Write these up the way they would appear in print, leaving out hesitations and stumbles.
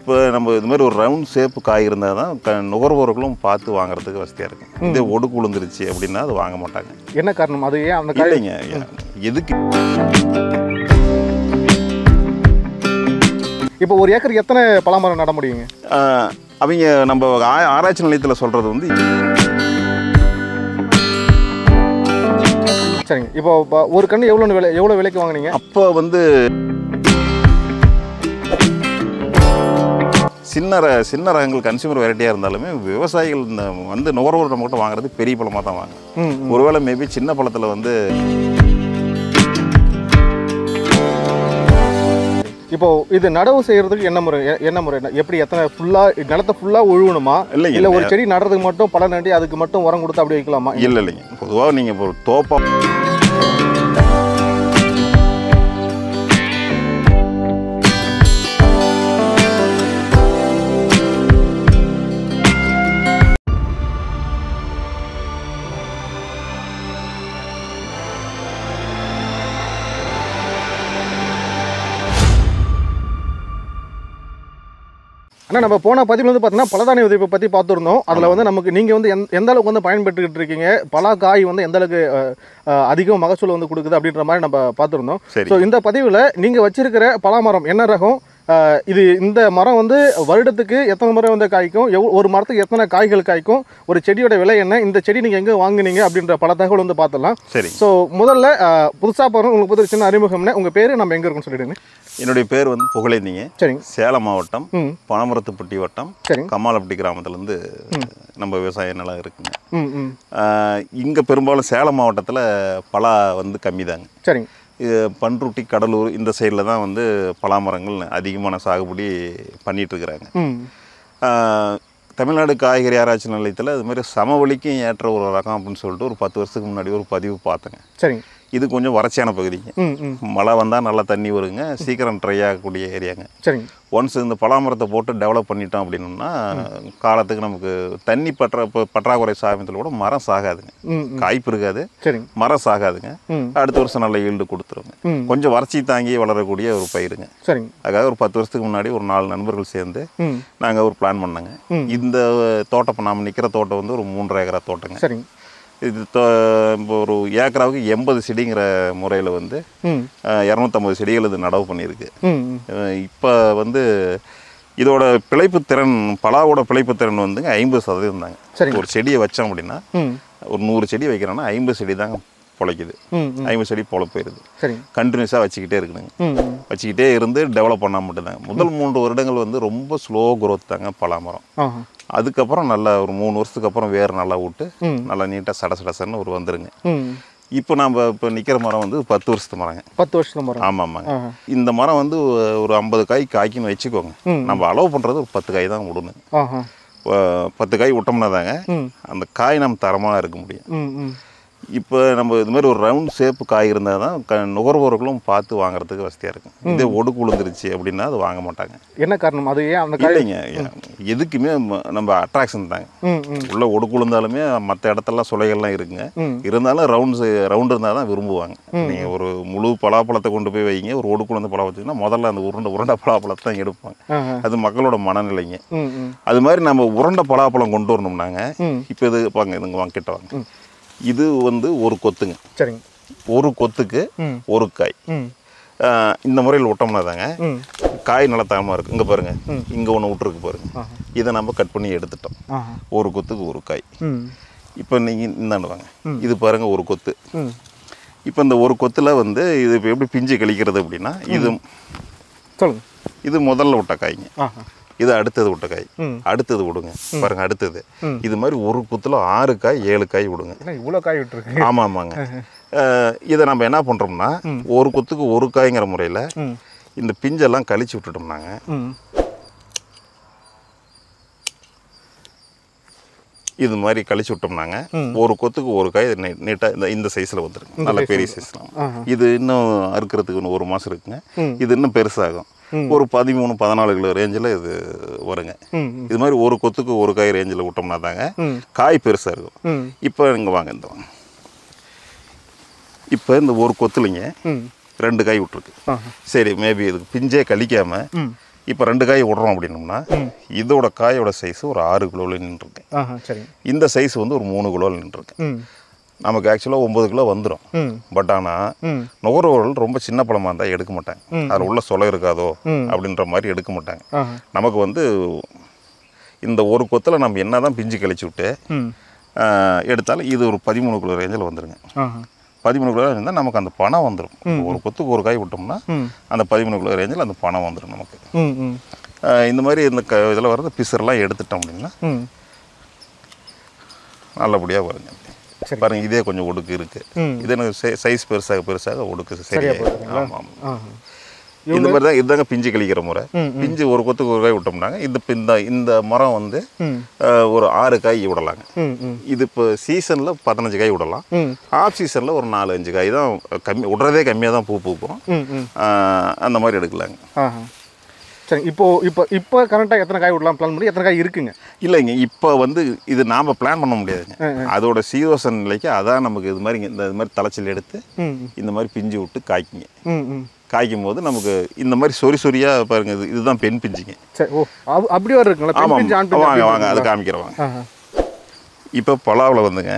இப்போ நம்ம இது மாதிரி ஒரு ரவுண்ட் ஷேப்பு காய் இருந்தால் தான் நுகர்வோர்களும் பார்த்து வாங்குறதுக்கு வசதியாக இருக்கும். இதே ஒடுக்கு விழுந்துருச்சு அப்படின்னா அது வாங்க மாட்டாங்க. என்ன காரணம்? அது ஏன் அந்த காய் இல்லைங்க, எதுக்கு இப்போ ஒரு ஏக்கருக்கு எத்தனை பலாமரம் நட முடியுங்க? அவங்க நம்ம ஆராய்ச்சி நிலையத்தில் சொல்கிறது வந்து சரிங்க. இப்போ ஒரு கன்று எவ்வளோ விலைக்கு வாங்குனீங்க? அப்போ வந்து சின்ன ரகங்கள் கன்சியூமர் வெரைட்டியாக இருந்தாலுமே விவசாயிகள் இந்த வந்து நுகர்வோர் நம்மகிட்ட வாங்குறது பெரிய பழமாக தான் வாங்க. ஒருவேளை மேபி சின்ன பழத்தில் வந்து இப்போ இது நடவு செய்யறதுக்கு என்ன முறை எப்படி எத்தனை நிலத்தை ஃபுல்லாக உழுவணுமா? இல்லை ஒரு செடி நடுறதுக்கு மட்டும் பழம் நட்டி அதுக்கு மட்டும் உரம் கொடுத்து அப்படி வைக்கலாமா? இல்லைங்க, பொதுவாக நீங்கள் இப்போ ஒரு தோப்பா ஆனால் நம்ம போன பதிவில் வந்து பார்த்தீங்கன்னா பலதானிய விதைப்பை பற்றி பார்த்துருந்தோம். அதில் வந்து நமக்கு நீங்கள் வந்து எந்த அளவுக்கு வந்து பயன்பட்டுக்கிட்டு இருக்கீங்க, பலா காய் வந்து எந்த அளவுக்கு அதிகம் மகசூல் வந்து கொடுக்குது அப்படின்ற மாதிரி நம்ம பார்த்துருந்தோம். ஸோ இந்த பதிவில் நீங்கள் வச்சிருக்கிற பலாமரம் என்ன ரகம், இது இந்த மரம் வந்து வருடத்துக்கு எத்தனை முறை வந்து காய்க்கும், ஒரு மரத்துக்கு எத்தனை காய்கள் காய்க்கும், ஒரு செடியோட விலை என்ன, இந்த செடி நீங்கள் எங்கே வாங்குனீங்க அப்படின்ற பல தகவல் வந்து பார்த்துடலாம். சரி. ஸோ முதல்ல புதுசாக பாருங்க, உங்களுக்கு புது சின்ன அறிமுகம்னு உங்கள் பேர் நம்ம எங்கே இருக்குன்னு சொல்லிடுங்க. என்னுடைய பேர் வந்து புகழேந்திங்க. சரிங்க. சேலம் மாவட்டம் பனமரத்துப்பட்டி வட்டம் சரிங்க கம்மாலப்பட்டி கிராமத்துலேருந்து நம்ம விவசாய நிலம் இருக்குங்க. இங்கே பெரும்பாலும் சேலம் மாவட்டத்தில் பலா வந்து கம்மி தாங்க. சரிங்க. பண்ருட்டி கடலூர் இந்த சைடில் தான் வந்து பலாமரங்கள் அதிகமான சாகுபடி பண்ணிகிட்ருக்குறாங்க. தமிழ்நாடு காய்கறி ஆராய்ச்சி நிலையத்தில் அது மாதிரி சமவெளிக்கும் ஏற்ற ஒரு ரகம் அப்படின்னு சொல்லிட்டு ஒரு 10 வருஷத்துக்கு முன்னாடி ஒரு பதிவு பார்த்தேங்க. சரிங்க. இது கொஞ்சம் வறட்சியான பகுதிங்க. மழை வந்தால் நல்லா தண்ணி வருங்க, சீக்கிரம் ட்ரை ஆகக்கூடிய ஏரியாங்க. சரிங்க. ஒன்ஸ் இந்த பலாமரத்தை போட்டு டெவலப் பண்ணிட்டோம் அப்படின்னா காலத்துக்கு நமக்கு தண்ணி பற்றாக்குறை சாயத்தில் கூட மரம் சாகாதுங்க, காய்ப்பு இருக்காது, மரம் சாகாதுங்க. அடுத்த வருஷம் நல்ல ஈல்டு கொடுத்துருங்க. கொஞ்சம் வறட்சி தாங்கி வளரக்கூடிய ஒரு பயிருங்க. சரிங்க. அதுக்காக ஒரு 10 வருஷத்துக்கு முன்னாடி ஒரு 4 நண்பர்கள் சேர்ந்து நாங்கள் ஒரு பிளான் பண்ணாங்க. இந்த தோட்டம் நாம் நிற்கிற தோட்டம் வந்து ஒரு 3.5 ஏக்கரா தோட்டங்க. சரிங்க. இது இப்போ ஒரு ஏக்கராவுக்கு 80 செடிங்கிற முறையில் வந்து 250 செடிகள் இது நடவு பண்ணியிருக்கு. இப்போ வந்து இதோட பிழைப்பு திறன், பலாவோட பிழைப்பு திறன் வந்துங்க 50% தாங்க. ஒரு செடியை வச்சோம் அப்படின்னா ஒரு 100 செடி வைக்கிறோன்னா 50 செடி தாங்க பொழைக்குது. 50 செடி பொழை போயிடுது. கண்டினியூஸாக வச்சுக்கிட்டே இருக்கணுங்க. வச்சுக்கிட்டே இருந்து டெவலப் பண்ணால் மட்டும்தாங்க. முதல் 3 வருடங்கள் வந்து ரொம்ப ஸ்லோ குரோத் தாங்க பலாமரம். அதுக்கப்புறம் நல்லா ஒரு 3 வருஷத்துக்கு அப்புறம் வேறு நல்லா விட்டு நல்லா நீட்டாக சடசடசன்னு ஒரு வந்துருங்க. இப்போ நம்ம இப்போ நிற்கிற மரம் வந்து 10 வருஷத்து மரங்க. 10 வருஷத்து மரம். ஆமாம் ஆமாங்க. இந்த மரம் வந்து ஒரு 50 காய் காய்க்குன்னு வச்சுக்கோங்க. நம்ம அலோவ் பண்ணுறது ஒரு 10 காய் தான் விடணும். 10 காய் விட்டோம்னா தாங்க அந்த காய் நம்ம தரமாக இருக்க முடியும். இப்போ நம்ம இது மாதிரி ஒரு ரவுண்ட் ஷேப்பு காய் இருந்தால் தான் நுகர்வோர்களும் பார்த்து வாங்குறதுக்கு வசதியாக இருக்கும். இதே ஒடுக்கு விழுந்துருச்சு அப்படின்னா அது வாங்க மாட்டாங்க. என்ன காரணம்? அது ஏன் அந்த காய் இல்லைங்க, எதுக்குமே நம்ம அட்ராக்ஷன் தாங்க. உள்ள ஒடுக்கு விழுந்தாலுமே மற்ற இடத்துலலாம் சுளைகள்லாம் இருக்குங்க. இருந்தாலும் ரவுண்டு இருந்தால் தான் விரும்புவாங்க. நீங்கள் ஒரு முழு பலாப்பழத்தை கொண்டு போய் வைங்க, ஒரு ஒடுக்கு விழுந்த பழம் வச்சிங்கன்னா முதல்ல அந்த உருண்டை பலாப்பழத்தை தான் எடுப்பாங்க. அது மக்களோட மனநிலைங்க. அது மாதிரி நம்ம உருண்டை பலாப்பழம் கொண்டு வரணும்னாங்க இப்போ இது வாங்க, இதுங்க வாங்க கிட்ட வாங்க. இது வந்து ஒரு கொத்துங்க. சரிங்க. ஒரு கொத்துக்கு ஒரு காய். இந்த முறையில் விட்டோம்னா தாங்க காய் நல்லா தரமாக இருக்குது. இங்கே பாருங்க, இங்கே ஒன்று விட்டுருக்கு பாருங்க. இதை நம்ம கட் பண்ணி எடுத்துட்டோம். ஒரு கொத்துக்கு ஒரு காய். இப்போ நீங்கள் இந்தாண்டு வாங்க, இது பாருங்க ஒரு கொத்து. இப்போ இந்த ஒரு கொத்தில் வந்து இது இப்போ எப்படி பிஞ்சு கழிக்கிறது அப்படின்னா இது சொல்லுங்க. இது முதல்ல விட்ட காய்ங்க. இது அடுத்தது விட்ட காய். அடுத்தது விடுங்க பாருங்க. அடுத்தது இது மாதிரி ஒரு குத்துல 6 காய் 7 காய் விடுங்க. இவ்வளோ காய் விட்டுருக்கு. ஆமாம் ஆமாங்க. இதை நம்ம என்ன பண்ணுறோம்னா ஒரு குத்துக்கு ஒரு காய்ங்கிற முறையில் இந்த பிஞ்செல்லாம் கழிச்சு விட்டுட்டோம்னாங்க இது மாதிரி கழிச்சு விட்டோம்னாங்க ஒரு கொத்துக்கு ஒரு காய் நீட்டாக இந்த சைஸில் வந்துருக்கு. நல்ல பெரிய சைஸ்லாம். இது இன்னும் அறுக்கிறதுக்கு இன்னும் 1 மாதம் இருக்குங்க. இது இன்னும் பெருசாகும். ஒரு 13-14 கிலோ ரேஞ்சில் இது வருங்க. இது மாதிரி ஒரு கொத்துக்கு ஒரு காய் ரேஞ்சில் விட்டோம்னா தாங்க காய் பெருசாக இருக்கும். இப்போ இங்கே வாங்க, இந்த வாங்க. இப்போ இந்த ஒரு கொத்துலிங்க 2 காய் விட்டுருக்கு. சரி, மேபி இதுக்கு பிஞ்சே கழிக்காமல் இப்போ 2 காய் விடுறோம் அப்படின்னோம்னா இதோட காயோட சைஸ் ஒரு 6 கிலோவில் நின்றுருக்கு. சரி. இந்த சைஸ் வந்து ஒரு 3 கிலோவில் நின்றுருக்கு. நமக்கு ஆக்சுவலாக 9 கிலோ வந்துடும். பட் ஆனால் நுகர்வோர்கள் ரொம்ப சின்ன பழமாக இருந்தால் எடுக்க மாட்டாங்க. அதில் உள்ள சொலை இருக்காதோ அப்படின்ற மாதிரி எடுக்க மாட்டாங்க. நமக்கு வந்து இந்த ஒரு கொத்தில் நம்ம என்ன தான் பிஞ்சு கழிச்சு விட்டு எடுத்தாலும் இது ஒரு 13 கிலோ ரேஞ்சில் வந்துடுங்க. 13 கிலோ இருந்தால் நமக்கு அந்த பணம் வந்துடும். ஒரு கொத்துக்கு ஒரு காய் விட்டோம்னா அந்த 13 கிலோ ரேஞ்சில் அந்த பணம் வந்துடும் நமக்கு. இந்த மாதிரி இந்த இதில் வர்றது பிசர்லாம் எடுத்துட்டோம் அப்படின்னா நல்லபடியாக வருங்க. பாருங்க, இதே கொஞ்சம் ஒடுக்கு இருக்கு. இது எனக்கு சைஸ் பெருசாக ஒடுக்கு சரியாக. ஆமாம், இந்த மாதிரி தான் இதுதாங்க பிஞ்சு கழிக்கிற முறை. பிஞ்சு ஒரு கொத்துக்கு ஒரு காய் விட்டோம்னாங்க இந்த மரம் வந்து ஒரு 6 காய் விடலாங்க. இது இப்போ சீசனில் 15 காய் விடலாம். ஆஃப் சீசனில் ஒரு 4-5 காய் தான் கம்மி விடுறதே, கம்மியாக தான் பூ பூக்கும். அந்த மாதிரி எடுக்கலாங்க. சரி. இப்போ கரெக்டாக எத்தனை காய் விடலாம் பிளான் பண்ணி எத்தனை காய் இருக்குங்க? இல்லைங்க, இப்போ வந்து இது நாம் பிளான் பண்ண முடியாதுங்க. அதோட சீதோசன நிலைக்கு அதான் நமக்கு இது மாதிரி இந்த மாதிரி தலைச்சல் எடுத்து இந்த மாதிரி பிஞ்சு விட்டு காய்க்குங்க. காய்க்கும் போது நமக்கு இந்த மாதிரி சொரியாக பாருங்க, இதுதான் பெண் பிஞ்சுங்க. சரி. ஓ, அப்படி வர இருக்குங்களா? ஆமாம், வாங்க அது காமிக்கிறவாங்க. இப்போ பலாவில் வந்துங்க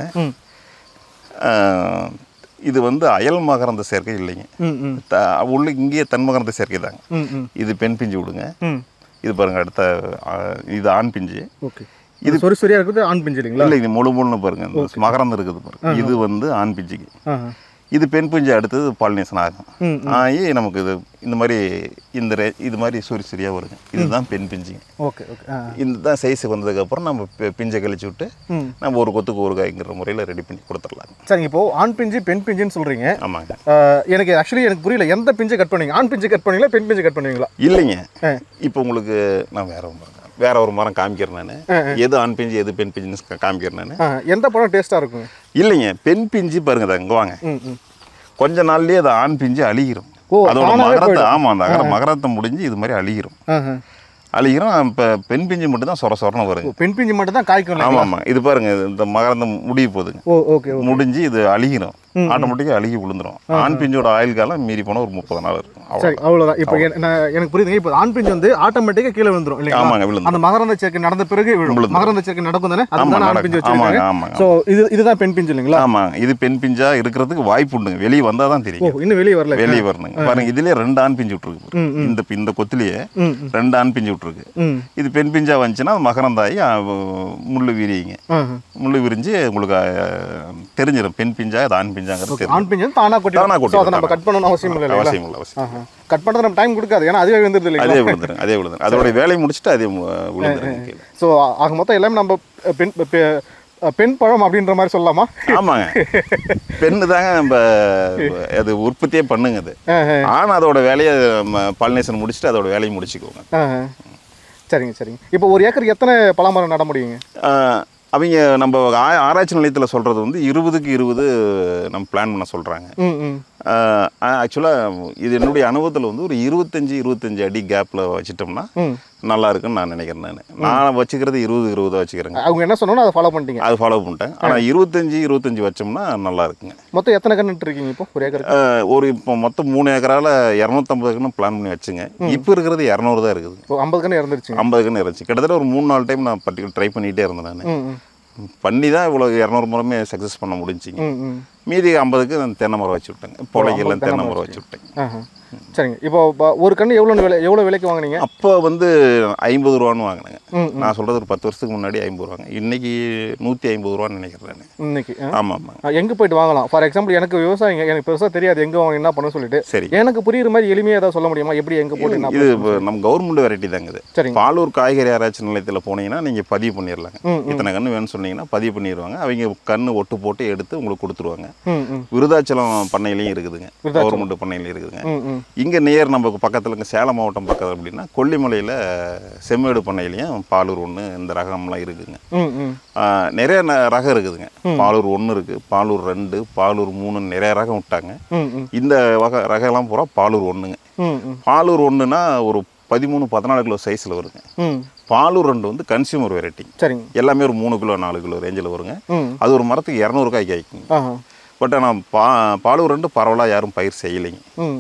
இது வந்து அயல் மகரந்த சேர்க்கை இல்லைங்க. உள்ள இங்கேயே தன் மகரந்த சேர்க்கை தாங்க. இது பெண் பிஞ்சு விடுங்க. இது பாருங்க, அடுத்த இது ஆண் பிஞ்சு. இது சொரியா இருக்குது ஆண் பிஞ்சு இல்லைங்களா? இல்லை, இது முழுன்னு பாருங்க, இந்த மகரந்தம் இருக்குது பாருங்க. இது வந்து ஆண் பிஞ்சுக்கு. இது பெண் பிஞ்சு அடுத்தது பாலினேஷன் ஆகும். ஆகி நமக்கு இது இந்த மாதிரி இது மாதிரி சொரியாக வருங்க. இதுதான் பெண் பிஞ்சுங்க. ஓகே. இதுதான் சைஸுக்கு வந்ததுக்கப்புறம் நம்ம பிஞ்சை கழிச்சு விட்டு நம்ம ஒரு கொத்துக்கு ஒரு காய்ங்கிற முறையில் ரெடி பண்ணி கொடுத்துடலாம். சரிங்க. இப்போ ஆண் பிஞ்சு பெண் பிஞ்சுன்னு சொல்கிறீங்க. ஆமாங்க. எனக்கு புரியல, எந்த பிஞ்சை கட் பண்ணுவீங்க? ஆண் பிஞ்சு கட் பண்ணுவீங்களா, பெண் பிஞ்சு கட் பண்ணுவீங்களா? இல்லைங்க, இப்போ உங்களுக்கு நான் வேற ஒரு மரம் காமிக்கிறேன். நான் எது ஆண் பிஞ்சு எது பெண் பிஞ்சுன்னு காமிக்கிறேன். நான் எந்த பழம் டேஸ்ட்டாக இருக்குங்க? இல்லைங்க, பெண் பிஞ்சு பாருங்க, தான் இங்கே வாங்க. கொஞ்ச நாள்லயே அது ஆண் பிஞ்சு அழிகிறோம். அதோட மகரத்தை, ஆமாம், அந்த மகரத்தை முடிஞ்சு இது மாதிரி அழிகிறோம். இப்போ பெண் பிஞ்சு மட்டும் தான் சொரன்னு வருங்க. பெண் பிஞ்சு மட்டும் தான் காய்க்கும். ஆமாம், இது பாருங்க, இந்த மகரந்தம் முடிய போகுதுங்க. முடிஞ்சு இது அழிகிறோம். ஆட்டோமேட்டிக்காக அழுகி விழுந்துடும். ஆண் பிஞ்சோட ஆயுள் காலம் மீறி போனால் ஒரு 30 நாள் இருக்கும். சரி, அவ்வளோதான். இப்போ எனக்கு புரியுதுங்க. இப்போ ஆண் பிஞ்சு வந்து ஆட்டோமேட்டிக்காக கீழே விழுந்துடும் இல்லையா? ஆமாங்க, விழுந்து அந்த மகரந்த சேர்க்கை நடந்த பிறகு மகரந்த சேர்க்கை நடக்கும் தானே? அதுதான் ஆண் பிஞ்சு வச்சிருக்காங்க. ஸோ இதுதான் பெண் பிஞ்சு இல்லைங்களா? ஆமாம், இது பெண் பிஞ்சா இருக்கிறதுக்கு வாய்ப்பு உண்டுங்க. வெளியே வந்தால் தான் தெரியும். இன்னும் வெளியே வரணுங்க. பாருங்க, இதுலேயே 2 ஆண் பிஞ்சு விட்டுருக்கு. இந்த கொத்துலேயே 2 ஆண் பிஞ்சு விட்டுருக்கு. இது பெண் பிஞ்சா வந்துச்சுன்னா மகரந்தாயி முள்ளு விரியுங்க. முள்ளு விரிஞ்சு உங்களுக்கு தெரிஞ்சிடும் பெண் பிஞ்சா இது ஆண் பிஞ்சாங்கிறது. ஆண் பிஞ்சு தானா கொட்டி நம்ம கட் பண்ணணும் அவசியம் இல்லை. கட் பண்ணுறது நம்ம டைம் கொடுக்காது, ஏன்னா அதுவே விழுந்துருது இல்லையா? அதே விழுந்துரும். அதோட வேலையை முடிச்சுட்டு அதே விழுந்துருங்க. ஸோ ஆக மொத்தம் எல்லாமே நம்ம பெண் பழம் அப்படின்ற மாதிரி சொல்லலாமா? ஆமாங்க, பெண்ணு தாங்க நம்ம அது உற்பத்தியே பண்ணுங்க. அது ஆனால் அதோட வேலையை பாலினேஷன் முடிச்சுட்டு அதோட வேலையை முடிச்சுக்கோங்க. சரிங்க. இப்போ ஒரு ஏக்கருக்கு எத்தனை பலாமரம் நட முடியுங்க? அவங்க நம்ம ஆராய்ச்சி நிலையத்தில் சொல்கிறது வந்து 20க்கு 20 நம்ம பிளான் பண்ண சொல்கிறாங்க. ஆக்சுவலாக இது என்னுடைய அனுபவத்தில் வந்து ஒரு 25 அடி கேப்பில் வச்சுட்டோம்னா நல்லா இருக்குன்னு நான் நினைக்கிறேன். நான் வச்சுக்கிறது 20 வச்சுக்கிறேங்க. அவங்க என்ன சொன்னாலும் அதை ஃபாலோ பண்ணிட்டீங்க? அது ஃபாலோ பண்ணிட்டேன். ஆனால் 25 வச்சோம்னா நல்லா இருக்குங்க. மொத்தம் எத்தனை கன்று இருக்கீங்க இப்போ ஒரு ஏக்கர்? இப்போ மொத்தம் 3 ஏக்கரால் 250 கன்று பிளான் பண்ணி வச்சுங்க. இப்போ இருக்கிறது 200 தான் இருக்குது. 50 கன்று இறந்துருச்சு. 50 கன்று இருந்துச்சு. கிட்டத்தட்ட ஒரு 3-4 டைம் நான் ட்ரை பண்ணிகிட்டே இருந்தேன். நான் பண்ணி தான் இவ்வளோ 200 முறமே சக்ஸஸ் பண்ண முடிஞ்சிங்க. மீதி 50க்கு நான் தென்னை மரம் வச்சு விட்டேங்க. பொழைக்கெல்லாம் தென்னை மரம் வச்சு விட்டேங்க. சரிங்க. இப்போ ஒரு கன்று எவ்வளோ விலைக்கு வாங்கினீங்க? அப்போ வந்து 50 ரூபான்னு வாங்கினேங்க. நான் சொல்கிறது ஒரு 10 வருஷத்துக்கு முன்னாடி 50 ரூபாங்க. இன்னைக்கு 150 ரூபான்னு நினைக்கிறேன் இன்னைக்கு. ஆமாம். எங்கே போயிட்டு வாங்கலாம்? ஃபார் எக்ஸாம்பிள் எனக்கு விவசாயிங்க, எனக்கு பெருசாக தெரியாது எங்கே வாங்க என்ன பண்ண சொல்லிட்டு. சரி, எனக்கு புரியுற மாதிரி எளிமையாக ஏதாவது சொல்ல முடியுமா? எப்படி எங்கே போட்டு? இது நம்ம கவர்மெண்ட் வெரைட்டி தாங்க இது. சரி, பாலூர் காய்கறி ஆராய்ச்சி நிலையத்தில் போனீங்கன்னா நீங்கள் பதிவு பண்ணிடலாங்க. இத்தனை கன்று வேணும்னு சொன்னீங்கன்னா பதிவு பண்ணிடுவாங்க. அவங்க கன்று ஒட்டு போட்டு எடுத்து உங்களுக்கு கொடுத்துருவாங்க. விருதாச்சலம் பண்ணையிலையும் இருக்குதுங்க, கவர்மெண்ட் பண்ணையிலையும் இருக்குதுங்க. இங்கே நேர் நம்ம பக்கத்தில் இங்கே சேலம் மாவட்டம் பக்கத்தில் அப்படின்னா கொல்லிமலையில் செம்மேடு பண்ணையிலையும் பாலூர் 1 இந்த ரகம்லாம் இருக்குதுங்க. நிறைய ரகம் இருக்குதுங்க. பாலூர் 1 இருக்குது, பாலூர் 2, பாலூர் 3 நிறைய ரகம் விட்டாங்க. இந்த ரகம்லாம் பூரா பாலூர் 1ங்க. பாலூர் 1னா ஒரு 13-14 கிலோ சைஸில் வருங்க. பாலூர் 2 வந்து கன்சியூமர் வெரைட்டி. சரிங்க, எல்லாமே ஒரு 3 கிலோ 4 கிலோ ரேஞ்சில் வருங்க. அது ஒரு மரத்துக்கு 200 காய் காய்க்குங்க. பட் ஆனால் பாலூர் 2 பரவலாக யாரும் பயிர் செய்யலைங்க.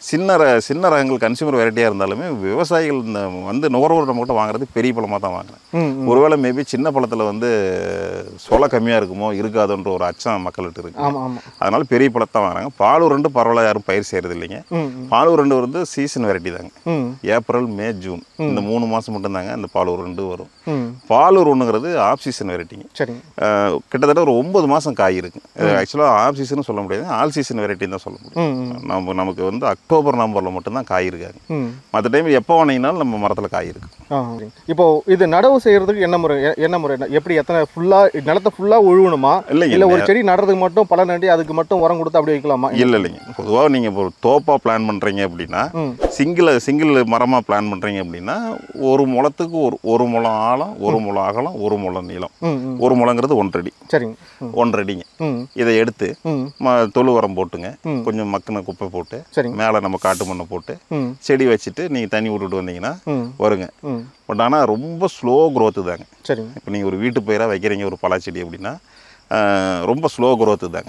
சின்ன ரகங்கள் கன்சியூமர் வெரைட்டியாக இருந்தாலுமே விவசாயிகள் இந்த வந்து நுகர்வோர் நம்மகிட்ட வாங்குறது பெரிய பழமாக தான் வாங்குறேன். ஒருவேளை மேபி சின்ன பழத்தில் வந்து சொலை கம்மியாக இருக்குமோ இருக்காதுன்ற ஒரு அச்சம் மக்கள்கிட்ட இருக்கு. அதனால பெரிய பழத்தை வாங்குறாங்க. பாலூர் ரெண்டு பரவாயில்ல, யாரும் பயிர் செய்கிறது இல்லைங்க. பாலூர் ரெண்டு வந்து சீசன் வெரைட்டி தாங்க. ஏப்ரல், மே, ஜூன் இந்த 3 மாதம் மட்டும்தாங்க அந்த பாலூர் ரெண்டு வரும். பாலூர் ஒன்றுங்கிறது ஆஃப் சீசன் வெரைட்டிங்க. கிட்டத்தட்ட ஒரு 9 மாதம் காய் இருக்கு. ஆக்சுவலாக ஆஃப் சீசன் சொல்ல முடியாது, ஆல் சீசன் வெரைட்டின்னு தான் சொல்ல முடியும். நமக்கு வந்து அக்டோபர் நவம்பரில் மட்டும்தான் காய் இருக்காங்க. மற்ற டைம் எப்போ வாங்கினாலும் நம்ம மரத்தில் காய் இருக்கு. இப்போ இது நடவு செய்யறதுக்கு என்ன முறை எப்படி எத்தனை நிலத்தை ஃபுல்லாக உழுவணுமா? இல்லை ஒரு செடி நடுறதுக்கு மட்டும் பல நண்டி அதுக்கு மட்டும் உரம் கொடுத்து அப்படி வைக்கலாமா? இல்லைங்க, பொதுவாக நீங்கள் இப்போ தோப்பாக பிளான் பண்ணுறீங்க அப்படின்னா சிங்கிள் மரமாக பிளான் பண்ணுறீங்க அப்படின்னா ஒரு முளத்துக்கு ஒரு முளம் ஆழம், ஒரு முளம் அகலம், ஒரு முளம் நீளம். ஒரு முளங்கிறது 1 அடி. சரிங்க, 1 அடிங்க. இதை எடுத்து தொழு உரம் போட்டுங்க, கொஞ்சம் மக்கின குப்பை போட்டு மேலே நம்ம காட்டு மண்ணை போட்டு செடி வச்சுட்டு நீங்கள் தண்ணி விட்டுட்டு வந்தீங்கன்னா வருங்க. பட் ஆனால் ரொம்ப ஸ்லோ க்ரோத்து தாங்க. சரிங்க, இப்போ நீங்கள் ஒரு வீட்டு பயிராக வைக்கிறீங்க ஒரு பலாச்செடி அப்படின்னா ரொம்ப ஸ்லோ க்ரோத்து தாங்க.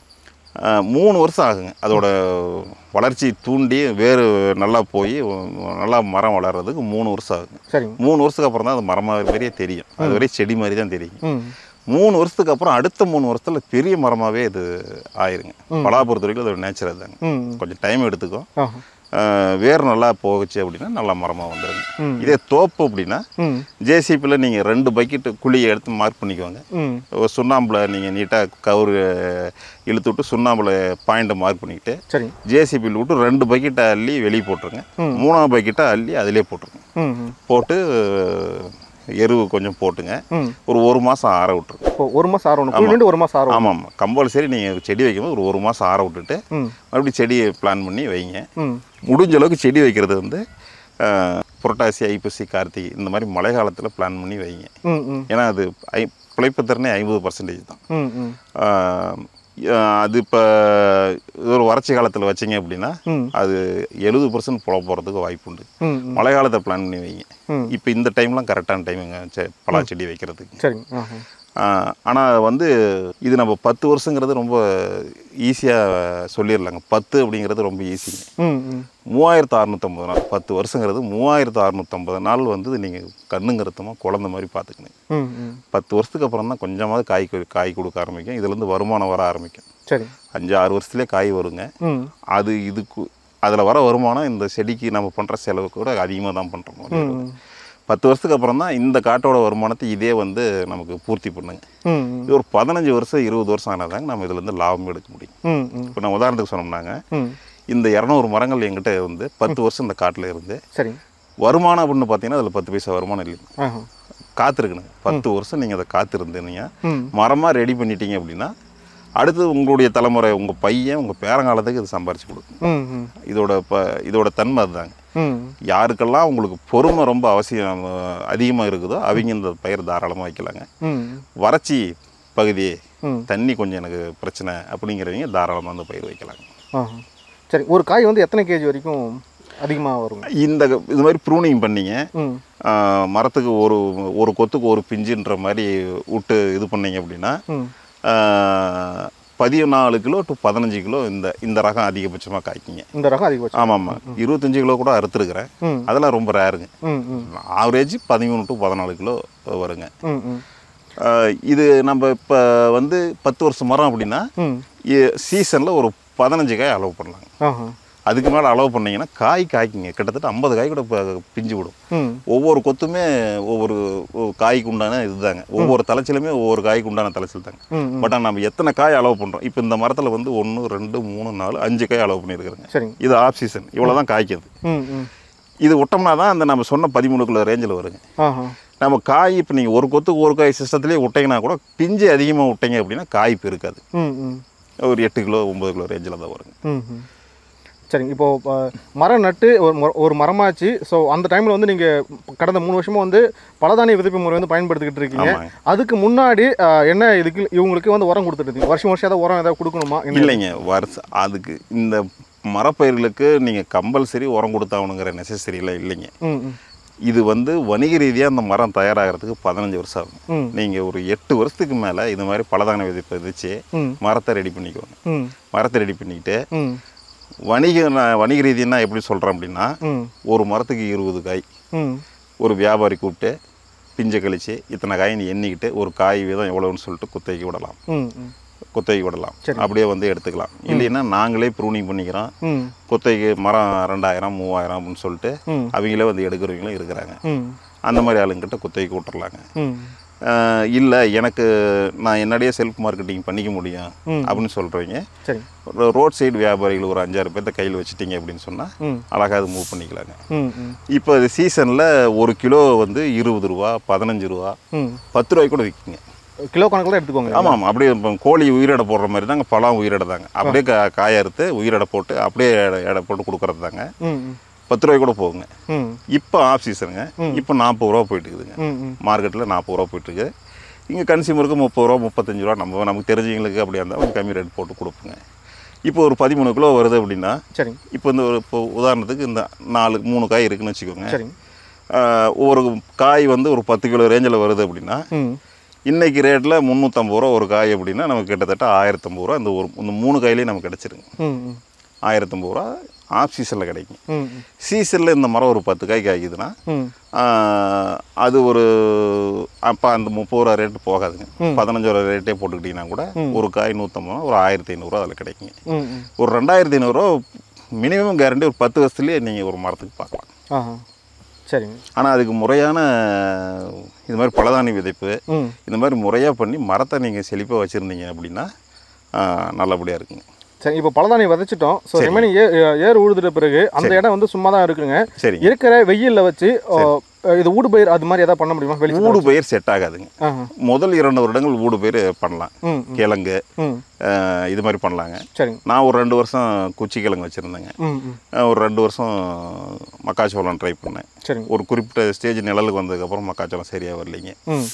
3 வருஷம் ஆகுங்க அதோட வளர்ச்சி தூண்டி வேறு நல்லா போய் நல்லா மரம் வளர்கிறதுக்கு 3 வருஷம் ஆகுங்க. 3 வருஷத்துக்கு அப்புறம் தான் அது மரமாக பெரிய தெரியும். அது வரை செடி மாதிரி தான் தெரியும். 3 வருஷத்துக்கு அப்புறம் அடுத்த 3 வருஷத்துல பெரிய மரமாகவே இது ஆயிருங்க. பலா பொறுத்த வரைக்கும் அதோட நேச்சர் அதுதாங்க. கொஞ்சம் டைம் எடுத்துக்கும். வேறு நல்லா போகுச்சு அப்படின்னா நல்லா மரமாக வந்துடுங்க. இதே தோப்பு அப்படின்னா ஜேசிபியில் நீங்கள் 2 பக்கெட்டு குழியை எடுத்து மார்க் பண்ணிக்குவாங்க. சுண்ணாம்பில் நீங்கள் நீட்டாக கவுரு இழுத்து விட்டு சுண்ணாம்பில் பாயிண்ட்டை மார்க் பண்ணிக்கிட்டு ஜேசிபியில் விட்டு 2 பக்கெட்டை அள்ளி வெளியே போட்டுருங்க. 3ஆவது பக்கெட்டை அள்ளி அதிலே போட்டுருங்க. போட்டு எருவு கொஞ்சம் போட்டுங்க. ஒரு 1 மாதம் ஆற விட்டுருங்க. 1 மாதம் ஆறணும். 1 மாதம் ஆறும். ஆமாம், கம்பல்சரி நீங்கள் செடி வைக்கும்போது ஒரு 1 மாதம் ஆற விட்டுட்டு மறுபடியும் செடியை பிளான் பண்ணி வைங்க. முடிஞ்ச அளவுக்கு செடி வைக்கிறது வந்து புரட்டாசி, ஐப்பசி, கார்த்திகை இந்த மாதிரி மழை காலத்தில் பிளான் பண்ணி வைங்க. ஏன்னா அது பிழைப்பு திறனே 50% தான். அது இப்போ ஒரு வறட்சி காலத்தில் வச்சிங்க அப்படின்னா அது 70% புல போகிறதுக்கு வாய்ப்பு உண்டு. மழை காலத்தை பிளான் பண்ணி வைங்க. இப்போ இந்த டைம்லாம் கரெக்டான டைமுங்க பலா செடி வைக்கிறதுக்கு. சரிங்க. ஆனால் வந்து இது நம்ம 10 வருஷங்கிறது ரொம்ப ஈஸியாக சொல்லிடலாங்க. 10 அப்படிங்கிறது ரொம்ப ஈஸிங்க. 3650 நாள் 10 வருஷங்கிறது 3650 நாள் வந்து நீங்கள் கண்ணுங்கிறதுமாக குழந்த மாதிரி பார்த்துக்கணும். 10 வருஷத்துக்கு அப்புறம் தான் கொஞ்சமாவது காய் கொடுக்க ஆரம்பிக்கும். இதுலேருந்து வருமானம் வர ஆரம்பிக்கும். சரி, 5-6 வருஷத்துலேயே காய் வருங்க. அது அதில் வர வருமானம் இந்த செடிக்கு நம்ம பண்ணுற செலவு கூட அதிகமாக தான் பண்ணுறோம். 10 வருஷத்துக்கு அப்புறம் தான் இந்த காட்டோட வருமானத்தை இதே வந்து நமக்கு பூர்த்தி பண்ணுங்க. இது ஒரு 15 வருஷம் 20 வருஷம் ஆனாதாங்க நம்ம இதுலேருந்து லாபம் எடுக்க முடியும். இப்போ நான் உதாரணத்துக்கு சொன்னோம்னாங்க, இந்த 200 மரங்கள் எங்கிட்ட வந்து 10 வருஷம் இந்த காட்டில் இருந்து சரி வருமானம் அப்படின்னு பார்த்தீங்கன்னா அதில் 10 பைசா வருமானம் இல்லைங்க. காத்திருக்கணுங்க. 10 வருஷம் நீங்கள் அதை காத்திருந்தீங்க மரமாக ரெடி பண்ணிட்டீங்க அப்படின்னா அடுத்து உங்களுடைய தலைமுறை, உங்கள் பையன், உங்கள் பேரங்காலத்துக்கு இது சம்பாரிச்சு கொடுக்கும். இதோட தன்மை அதுதாங்க. யாருக்கெல்லாம் உங்களுக்கு பொறுமை ரொம்ப அவசியம் அதிகமாக இருக்குதோ அவங்க இந்த பயிர் தாராளமாக வைக்கலாங்க. வறட்சி பகுதி, தண்ணி கொஞ்சம் எனக்கு பிரச்சனை அப்படிங்கிறவங்க தாராளமாக அந்த பயிர் வைக்கலாங்க. சரி, ஒரு காய் வந்து எத்தனை கேஜி வரைக்கும் அதிகமாக வரும்? இது மாதிரி ப்ரூனிங் பண்ணிங்க மரத்துக்கு ஒரு கொத்துக்கு ஒரு பிஞ்சுன்ற மாதிரி விட்டு இது பண்ணீங்க அப்படின்னா 14 கிலோ டு 15 கிலோ இந்த ரகம் அதிகபட்சமாக காய்க்குங்க. இந்த ரகம் அதிகபட்சம்? ஆமாம், 25 கிலோ கூட அறுத்துருக்கிறேன். அதெல்லாம் ரொம்ப ரேருங்க. ஆவரேஜ் 13 டு 14 கிலோ வருங்க. இது நம்ம இப்போ வந்து 10 வருஷம் மரம் அப்படின்னா சீசனில் ஒரு 15 காய் அலோவ் பண்ணலாங்க. அதுக்கு மேலே அலோவ் பண்ணிங்கன்னா காய்க்குங்க. கிட்டத்தட்ட 50 காய் கூட பிஞ்சு விடும். ஒவ்வொரு கொத்துமே ஒவ்வொரு காய்க்கு உண்டான இதுதாங்க. ஒவ்வொரு தலைச்சிலுமே ஒவ்வொரு காய்க்கு உண்டான தலைச்சல் தாங்க. பட் நம்ம எத்தனை காய் அலோவ் பண்ணுறோம்? இப்போ இந்த மரத்தில் வந்து 1 2 3 4 5 காய் அலோவ் பண்ணியிருக்கிறேங்க. இது ஆஃப் சீசன், இவ்வளோ தான் காய்க்குது. இது விட்டோம்னா தான் அந்த நம்ம சொன்ன 13 கிலோ ரேஞ்சில் வருங்க. நம்ம காய் இப்போ நீங்கள் ஒரு கொத்துக்கு ஒரு காய் சிஸ்டத்துலேயே விட்டிங்கன்னா கூட பிஞ்சு அதிகமாக விட்டீங்க அப்படின்னா காய் பெருக்காது. ஒரு 8 கிலோ 9 கிலோ ரேஞ்சில் தான் வருங்க. சரிங்க. இப்போது மரம் நட்டு ஒரு மரமாச்சு. ஸோ அந்த டைமில் வந்து நீங்கள் கடந்த 3 வருஷமாக வந்து பலதானிய விதைப்பு முறை வந்து பயன்படுத்திக்கிட்டு இருக்கீங்க. அதுக்கு முன்னாடி என்ன இவங்களுக்கு வந்து உரம் கொடுத்துட்டு இருக்கீங்க? வருஷம் ஏதாவது உரம் ஏதாவது கொடுக்கணுமா? இல்லைங்க, அதுக்கு இந்த மரப்பயிர்களுக்கு நீங்கள் கம்பல்சரி உரம் கொடுத்தாகணுங்கிற நெசசரிலாம் இல்லைங்க. இது வந்து வணிக ரீதியாக அந்த மரம் தயாராகிறதுக்கு 15 வருஷம் ஆகும். நீங்கள் ஒரு 8 வருஷத்துக்கு மேலே இது மாதிரி பலதானிய விதைப்பு விதைச்சு மரத்தை ரெடி பண்ணிக்குவாங்க. மரத்தை ரெடி பண்ணிக்கிட்டு வணிக ரீதினா எப்படி சொல்கிறேன் அப்படின்னா, ஒரு மரத்துக்கு 20 காய், ஒரு வியாபாரி கூப்பிட்டு பிஞ்சை கழிச்சு இத்தனை காய் நீ எண்ணிக்கிட்டு ஒரு காய் வீதம் எவ்வளோன்னு சொல்லிட்டு குத்தகைக்கு விடலாம். அப்படியே வந்து எடுத்துக்கலாம். இல்லைன்னா நாங்களே ப்ரூனிங் பண்ணிக்கிறோம். குத்தகைக்கு மரம் 2000 3000 அப்படின்னு சொல்லிட்டு அவங்களே வந்து எடுக்கிறவங்களும் இருக்கிறாங்க. அந்த மாதிரி ஆளுங்கிட்ட குத்தகைக்கு விட்டுறலாங்க. இல்லை எனக்கு நான் என்னடையே செல்ஃப் மார்க்கெட்டிங் பண்ணிக்க முடியும் அப்படின்னு சொல்கிறவங்க ரோட் சைடு வியாபாரிகள் ஒரு 5-6 பேர்த்த கையில் வச்சுட்டிங்க அப்படின்னு சொன்னால் அழகாக அது மூவ் பண்ணிக்கலாங்க. இப்போ இது சீசனில் 1 கிலோ வந்து 20 ரூபா 15 ரூபா 10 ரூபாய்க்கு கூட விற்குங்க. கிலோ கணக்கில் எடுத்துக்கோங்க. ஆமாம், அப்படியே இப்போ கோழி உயிரிடை போடுற மாதிரி தாங்க, பழம் உயிரிடை தாங்க. அப்படியே காய அறுத்து உயிரிடை போட்டு அப்படியே எடை போட்டு கொடுக்குறது தாங்க. 10 ரூபாய் கூட போகுங்க. இப்போ ஆஃப் சீசனுங்க. இப்போ 40 ரூபா போயிட்டு இருக்குதுங்க. மார்க்கெட்டில் 40 ரூபா போயிட்டுருக்கு. இங்கே கன்சியூமருக்கு 30 ரூபா 35 ரூபா நமக்கு தெரிஞ்சவங்களுக்கு அப்படியே இருந்தால் கொஞ்சம் கம்மி ரேட் போட்டு கொடுப்போங்க. இப்போ ஒரு 13 கிலோ வருது அப்படின்னா, இப்போ இந்த இப்போ உதாரணத்துக்கு இந்த 3 காய் இருக்குன்னு வச்சுக்கோங்க. ஒரு காய் வந்து ஒரு 10 கிலோ ரேஞ்சில் வருது அப்படின்னா, இன்றைக்கி ரேட்டில் 350 ரூபா ஒரு காய் அப்படின்னா நமக்கு கிட்டத்தட்ட 1050 ரூபா இந்த 3 காயிலையும் நமக்கு கிடச்சிருங்க. 1050 ரூபா ஆஃப் சீசனில் கிடைக்கும். சீசனில் இந்த மரம் ஒரு 10 காய் காய்க்குதுன்னா அது ஒரு அப்போ அந்த 30 ரூபா ரேட்டு போகாதுங்க. 15 ரூபா ரேட்டே போட்டுக்கிட்டிங்கன்னா கூட ஒரு காய் 150 ரூபா ஒரு 1500 ரூபா அதில் கிடைக்குங்க. ஒரு 2500 ரூபா மினிமம் கேரண்டி ஒரு 10 வருஷத்துலேயே நீங்கள் ஒரு மரத்துக்கு பார்க்கலாம். சரிங்க. ஆனால் அதுக்கு முறையான இது மாதிரி பலதானி விதைப்பு இந்த மாதிரி முறையாக பண்ணி மரத்தை நீங்கள் செழிப்பாக வச்சுருந்தீங்க அப்படின்னா நல்லபடியாக இருக்குங்க. சரி, இப்போ பலதானி விதைச்சிட்டோம். ஸோ ரிமைனிங் ஏர் உழுதுட்ட பிறகு அந்த இடம் வந்து சும்மா தான் இருக்குங்க. சரி, இருக்கிற வெயிலில் வச்சு இது ஊடு பயிர் அது மாதிரி எதாவது பண்ண முடியுமா? ஊடு பயிர் செட் ஆகாதுங்க. முதல் 2 வருடங்கள் ஊடு பயிர் பண்ணலாம். கிழங்கு இது மாதிரி பண்ணலாங்க. சரி, நான் ஒரு 2 வருஷம் குச்சி கிழங்கு வச்சுருந்தேங்க. ஒரு 2 வருஷம் மக்காச்சோளம் ட்ரை பண்ணேன். சரி, ஒரு குறிப்பிட்ட ஸ்டேஜ் நிழலுக்கு வந்ததுக்கப்புறம் மக்காச்சோளம் சரியாக வரலைங்க.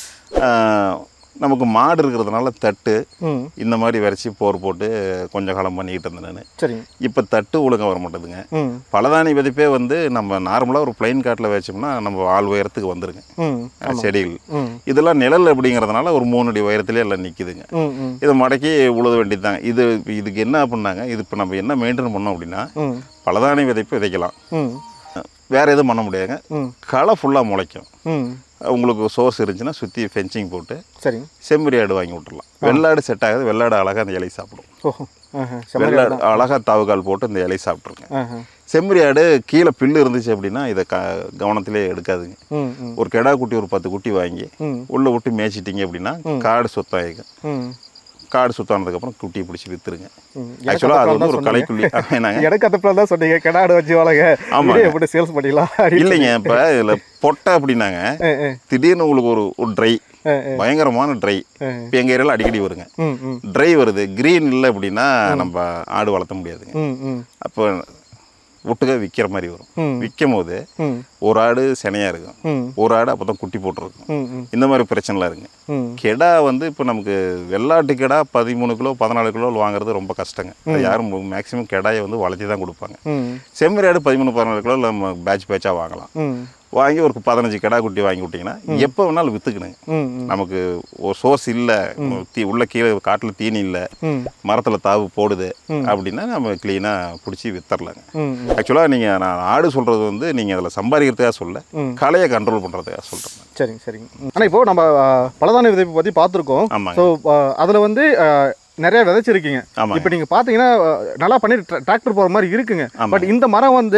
நமக்கு மாடு இருக்கிறதுனால தட்டு இந்த மாதிரி வரைச்சி போர் போட்டு கொஞ்சம் காலம் பண்ணிக்கிட்டு இருந்தேன் நான். சரி, இப்போ தட்டு ஒழுங்காக வர மாட்டேதுங்க. பலதானி விதைப்பே வந்து நம்ம நார்மலாக ஒரு பிளைன் காட்டில் வச்சோம்னா நம்ம ஆள் உயரத்துக்கு வந்துருங்க செடிகள். இதெல்லாம் நிழல் அப்படிங்கிறதுனால ஒரு 3 அடி உயரத்துலேயே எல்லாம் நிற்கிதுங்க. இதை மடக்கி உழுத வேண்டியது தாங்க. இதுக்கு என்ன பண்ணாங்க, இது இப்போ நம்ம என்ன மெயின்டைன் பண்ணோம் அப்படின்னா, பலதானி விதைப்பு விதைக்கலாம், வேறு எதுவும் பண்ண முடியாதுங்க. களை ஃபுல்லாக முளைக்கும். உங்களுக்கு சோர்ஸ் இருந்துச்சுன்னா சுற்றி ஃபென்சிங் போட்டு சரி செம்மறி ஆடு வாங்கி விட்டுடலாம். வெள்ளாடு செட் ஆகாது. வெள்ளாடு அழகாக அந்த இலை சாப்பிடும். வெள்ளாடு அழகாக தாவுக்கால் போட்டு இந்த இலை சாப்பிட்ருங்க. செம்மறி ஆடு கீழே பில்லு இருந்துச்சு அப்படின்னா இதை கவனத்திலே எடுக்காதுங்க. ஒரு கெடா குட்டி ஒரு 10 குட்டி வாங்கி உள்ளே விட்டு மேய்ச்சிட்டிங்க அப்படின்னா காடு சுத்தம். காடு சுத்தானதுக்கப்புறம் குட்டியை பிடிச்சி விற்றுருங்க. ஆக்சுவலாக அது வந்து ஒரு கலைக்குள்ளி. எனக்கு அந்த பிளான் தான் சொன்னீங்க, கெடாடு வச்சு வளங்க. ஆமாம், எப்படி சேல்ஸ் பண்ணிடலாம் இல்லைங்க. இப்போ இதில் பொட்டை அப்படின்னாங்க திடீர்னு உங்களுக்கு ஒரு ட்ரை பயங்கரமான ட்ரை. இப்போ எங்கள் ஏரியாவில் அடிக்கடி வருங்க. ட்ரை வருது, க்ரீன் இல்லை அப்படின்னா நம்ம ஆடு வளர்த்த முடியாதுங்க. அப்போ ஒட்டுக்க விற்கிற மாதிரி வரும். விற்கும் போது ஒரு ஆடு சினையாக இருக்கும், ஒரு ஆடு அப்போ தான் குட்டி போட்டுருக்கும். இந்த மாதிரி பிரச்சனைலாம் இருக்குங்க. கெடா வந்து இப்போ நமக்கு வெள்ளாட்டு கெடா 13 கிலோ 14 கிலோ வாங்குறது ரொம்ப கஷ்டங்க. யாரும் மேக்ஸிமம் கெடாயை வந்து வளர்த்தி தான் கொடுப்பாங்க. செம்மறி ஆடு 13-14 கிலோ நம்ம பேட்சாக வாங்கலாம். வாங்கி ஒரு 15 கெடா குட்டி வாங்கி விட்டிங்கன்னா எப்போ வேணாலும் விற்றுக்கணுங்க. நமக்கு ஒரு சோர்ஸ் இல்லை, உள்ள கீழே காட்டில் தீனி இல்லை, மரத்தில் தாவு போடுது அப்படின்னா நம்ம க்ளீனாக பிடிச்சி விற்றுறலாங்க. ஆக்சுவலாக நீங்கள் நான் ஆடு சொல்கிறது வந்து நீங்கள் அதில் சம்பாதிக்கிறதுக்காக சொல்ல, கலையை கண்ட்ரோல் பண்ணுறதுக்காக சொல்கிறேன். சரிங்க சரிங்க. ஆனால் இப்போது நம்ம பலதானி விதைப்பை பற்றி பார்த்துருக்கோம். ஆமாம். ஸோ அதில் வந்து நிறைய விதைச்சிருக்கீங்க. இப்போ நீங்க பாத்தீங்கன்னா நல்லா பண்ணி டிராக்டர் போற மாதிரி இருக்குங்க. பட் இந்த மரம் வந்து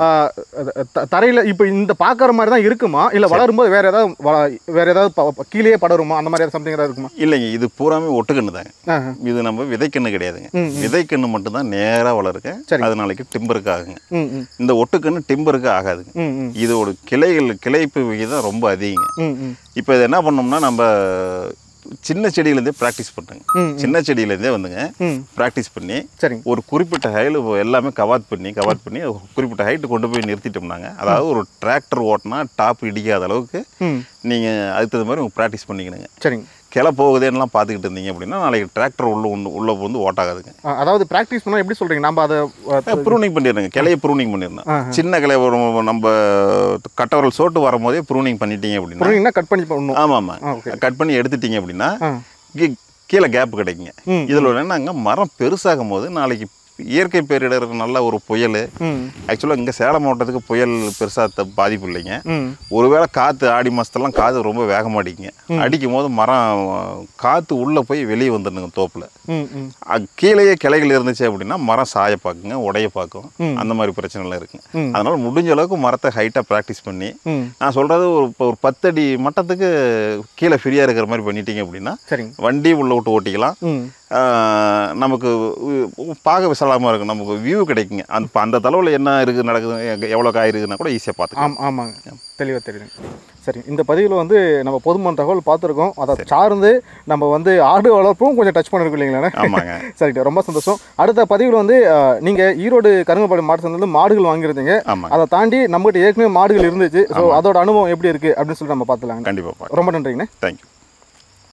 தரையில இப்போ இந்த பாக்குற மாதிரி தான் இருக்குமா, இல்ல வளரும்போது வேற ஏதாவது கீழே படருமா, அந்த மாதிரி சம்திங் ஏதாவது இருக்குமா? இல்லைங்க, இது பூராமே ஒட்டுக்கண்ணு தாங்க. இது நம்ம விதைக்கண்ணு கிடையாதுங்க. விதைக்கண்ணு மட்டும் தான் நேரா வளருங்க. அது நாளைக்கு டிம்பருக்கு ஆகுங்க. இந்த ஒட்டுக்கண்ணு டிம்பருக்கு ஆகாதுங்க. இதோட கிளைப்பு விகிதம் ரொம்ப அதிகங்க. இப்போ இதை என்ன பண்ணோம்னா, நம்ம சின்ன செடியிலேருந்தே ப்ராக்டிஸ் பண்ணுங்க. சின்ன செடியிலேருந்தே வந்துங்க ப்ராக்டிஸ் பண்ணி ஒரு குறிப்பிட்ட ஹைட் எல்லாமே கவாத் பண்ணி குறிப்பிட்ட ஹைட்டு கொண்டு போய் நிறுத்திட்டோம்னாங்க, அதாவது ஒரு டிராக்டர் ஓட்டினா டாப் இடிக்காத அளவுக்கு நீங்கள் அதுக்கு தகுந்த மாதிரி உங்கள் ப்ராக்டிஸ் பண்ணிக்கணுங்க. சரிங்க. கிளை போகுதேன்னெலாம் பார்த்துக்கிட்டு இருந்தீங்க அப்படின்னா நாளைக்கு டிராக்டர் உள்ளே வந்து ஓட்டாகாதுங்க. அதாவது ப்ராக்டிஸ் பண்ணால் எப்படி சொல்கிறீங்க? நம்ம அதை ப்ரூனிங் பண்ணிடுறேங்க. கிளையை ப்ரூனிங் பண்ணிடணும். சின்ன கிளையை நம்ம கட்டவரல் சோட்டு வரும்போதே ப்ரூனிங் பண்ணிட்டீங்க அப்படின்னா கட் பண்ணி பண்ணணும். ஆமாம், கட் பண்ணி எடுத்துட்டீங்க அப்படின்னா கீழே கேப் கிடைக்குங்க. இதில் என்னங்க மரம் பெருசாகும் போது நாளைக்கு இயற்கை பேரிடர் நல்ல ஒரு புயல். ஆக்சுவலாக இங்கே சேலம் மாவட்டத்துக்கு புயல் பெருசாக பாதிப்பு இல்லைங்க. ஒருவேளை காற்று ஆடி மாதத்துலாம் காற்று ரொம்ப வேகமாக அடிக்குங்க. அடிக்கும் போது மரம் காற்று உள்ளே போய் வெளியே வந்துடுங்க தோப்பில். கீழேயே கிளைகள் இருந்துச்சு அப்படின்னா மரம் சாய பார்க்குங்க, உடைய பார்க்கும். அந்த மாதிரி பிரச்சனைலாம் இருக்குங்க. அதனால முடிஞ்ச அளவுக்கு மரத்தை ஹைட்டாக ப்ராக்டிஸ் பண்ணி, நான் சொல்கிறது ஒரு 10 அடி மட்டத்துக்கு கீழே ஃப்ரீயாக இருக்கிற மாதிரி பண்ணிட்டீங்க அப்படின்னா வண்டி உள்ள விட்டு ஓட்டிக்கலாம். நமக்கு பார்க்க விசாலமாக இருக்கும், நமக்கு வியூ கிடைக்குங்க. அந்த தளவில் என்ன இருக்குது நடக்குது, எவ்வளோ காய் இருக்குதுன்னா கூட ஈஸியாக பார்த்துக்கலாம். ஆமாங்க, தெளிவாக தெரியுங்க. சரி, இந்த பதிவில் வந்து நம்ம போதுமான தகவல் பார்த்துருக்கோம். அதை சார்ந்து நம்ம வந்து ஆடு வளர்ப்பும் கொஞ்சம் டச் பண்ணிருக்கோம் இல்லைங்களா? ஆமாங்க. சரிங்க, ரொம்ப சந்தோஷம். அடுத்த பதிவில் வந்து நீங்கள் ஈரோடு கருங்கல்பாடி மாவட்ட சந்தையில மாடுகள் வாங்கியிருந்தீங்க. அதை தாண்டி நம்மகிட்ட ஏற்கனவே மாடுகள் இருந்துச்சு. ஸோ அதோட அனுபவம் எப்படி இருக்குது அப்படின்னு சொல்லிட்டு நம்ம பார்த்துலாங்க. கண்டிப்பாக. ரொம்ப நன்றிங்கண்ணே. தேங்க்யூ.